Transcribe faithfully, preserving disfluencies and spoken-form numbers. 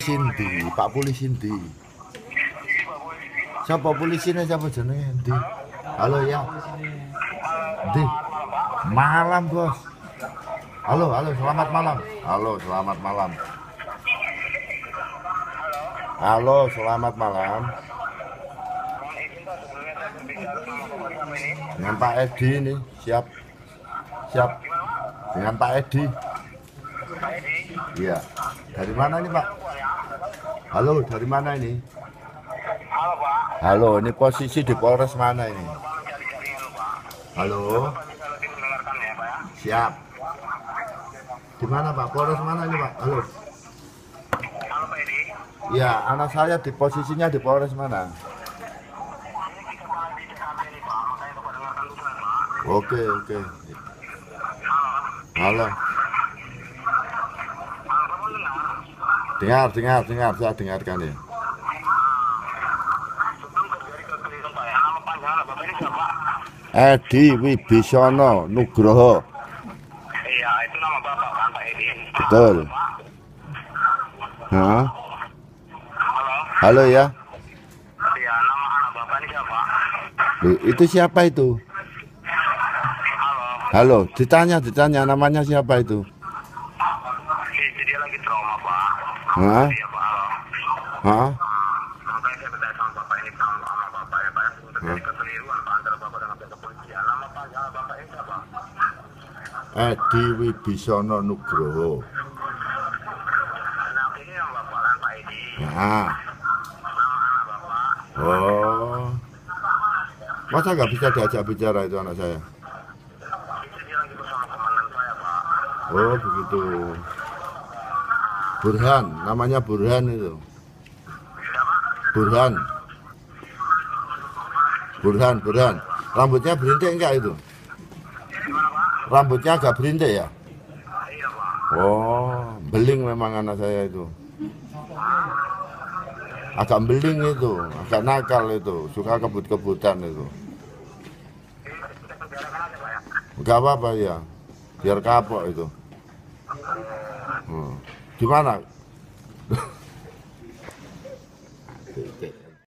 polisi ndi? Pak polisi ndi? Siapa polisinya, siapa jenenge ndi? Halo ya. Ndi? Malam, Bos. Halo, halo, selamat malam. Halo, selamat malam. Halo, selamat malam. Dengan Pak Edi ini, siap. Siap. Dengan Pak Edi. Iya. Dari mana ini, Pak? Halo, dari mana ini? Halo, Pak. Halo, ini posisi di Polres mana ini? Halo. Siap. Di mana, Pak? Polres mana ini, Pak? Halo. Halo, Pak Edi. Ya, anak saya di posisinya di Polres mana? Oke, oke. Halo. Dengar, dengar, dengar, saya dengarkan ya. Edi Wibisono Nugroho. Iya, itu nama Bapak kan, Pak Edi. Betul. Hah? Halo. Halo ya. Iya, nama anak Bapak ini siapa? Loh, itu siapa itu? Halo. Halo, ditanya, ditanya namanya siapa itu? Itu dia lagi trauma, Pak. Hah? Iya, Pak. Halo. Hah? Makanya saya bertanya sama Bapak ini, sama sama Bapak ya, Pak. Ya. Terjadi kekeliruan, Pak, antara Bapak dengan pihak kepolisian. Nama panjang Bapak ini siapa? Edi Wibisono Nugroho. Nah, ini yang Bapak kan, Pak Edi. Nah. Nama anak Bapak. Oh. Masa nggak bisa diajak bicara itu anak saya? Itu dia lagi bersama komandan saya, Pak. Oh, begitu. Burhan, namanya Burhan itu. Siapa? Burhan. Burhan, Burhan. Rambutnya berintik enggak itu? Gimana, Pak? Rambutnya agak berintik ya? Iya, Pak. Oh, beling memang anak saya itu. Agak beling itu, agak nakal itu, suka kebut-kebutan itu. Enggak apa-apa ya, biar kapok itu. Hmm. Gimana?